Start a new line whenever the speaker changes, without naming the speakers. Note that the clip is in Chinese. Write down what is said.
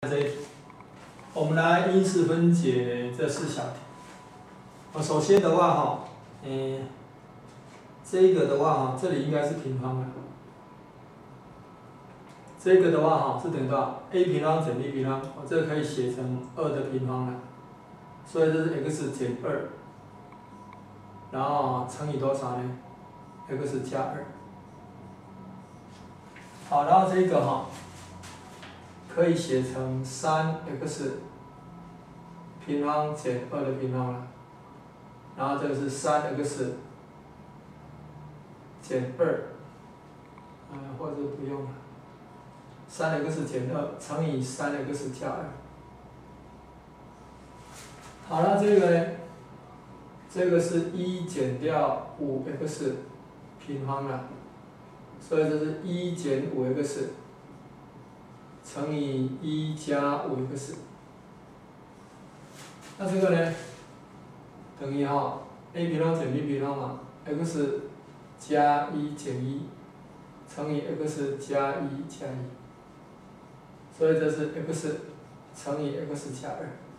这一题，我们来因式分解这4小题。首先的话这个的话这里应该是平方的。这个的话是等于多少 ？a 平方减 b 平方，这个可以写成2的平方了。所以这是 x 减2，然后乘以多少呢 ？x 加2。好，然后这个可以写成3x 平方减2的平方了，然后这个是3x 减2，或者不用了，3x 减2乘以3x 加2。好了，这个呢，这个是1减掉5x 平方了，所以这是1减5x 乘以1加5x。那这个呢，等于a 平方减 b 平方嘛 ，x 加1减1乘以 x 加1加1，所以这是 x 乘以 x 加2。